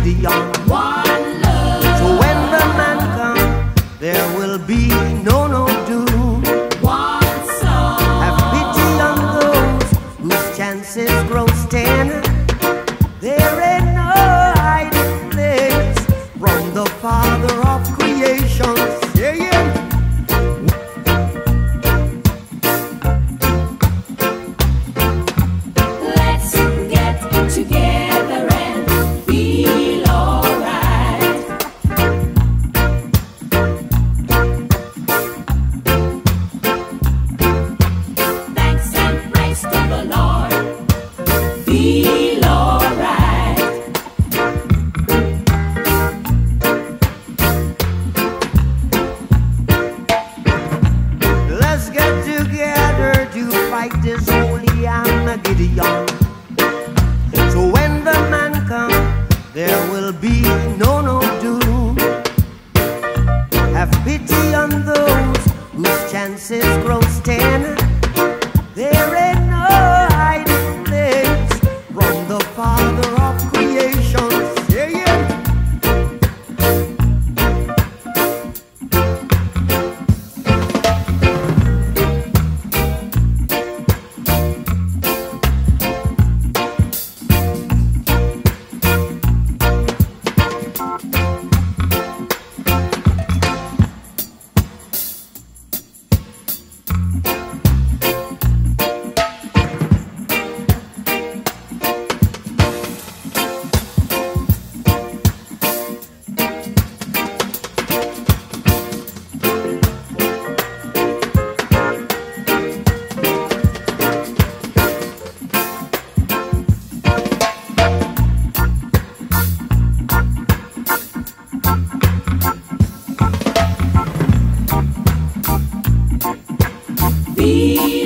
Gideon. One love. So when the man comes, there will be no doom. One soul. Have pity on those whose chances grow thin. There ain't no hiding place from the Father of creation. Yeah, yeah. Let's get together and feel alright. Thanks and praise to the Lord. Feel alright. Let's get together to fight this holy Armageddon. So when the man comes, there will be no doom. Have pity on those whose chances grow thin. There ain't no hiding place from the Father of creation. Yeah, yeah. Feel